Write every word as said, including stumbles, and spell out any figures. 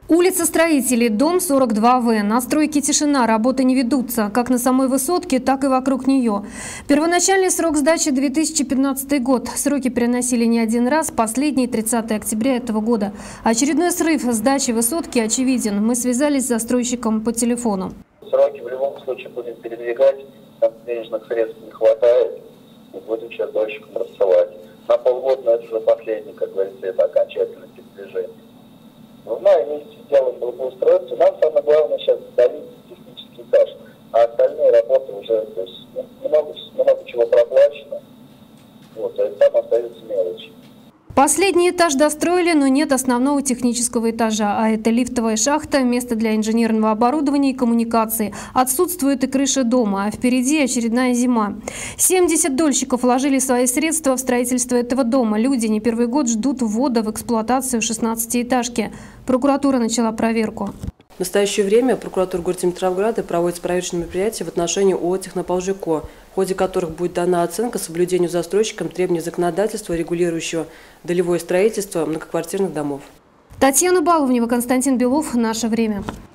Улица Строителей, дом сорок два вэ. На стройке тишина, работы не ведутся, как на самой высотке, так и вокруг нее. Первоначальный срок сдачи две тысячи пятнадцатый год. Сроки переносили не один раз, последний тридцатое октября этого года. Очередной срыв сдачи высотки очевиден. Мы связались с застройщиком по телефону. Сроки в любом случае будем передвигать, там денежных средств не хватает, и будем сейчас дольщикам рассылать. На полгода, но это уже последний, как говорится, это окончательное передвижение. В мае месяце сделаем благоустройство. Нам самое главное сейчас добить технический этаж, а остальные работы уже, то есть, много, много чего проплачено, вот, а там остаются мелочи. Последний этаж достроили, но нет основного технического этажа, а это лифтовая шахта, место для инженерного оборудования и коммуникации. Отсутствует и крыша дома, а впереди очередная зима. семьдесят дольщиков вложили свои средства в строительство этого дома. Люди не первый год ждут ввода в эксплуатацию шестнадцатиэтажки. Прокуратура начала проверку. В настоящее время прокуратура города Димитровграда проводит проверочные мероприятия в отношении ООО «Технополжеко», в ходе которых будет дана оценка соблюдению застройщикам требований законодательства, регулирующего долевое строительство многоквартирных домов. Татьяна Баловнева, Константин Белов. Наше время.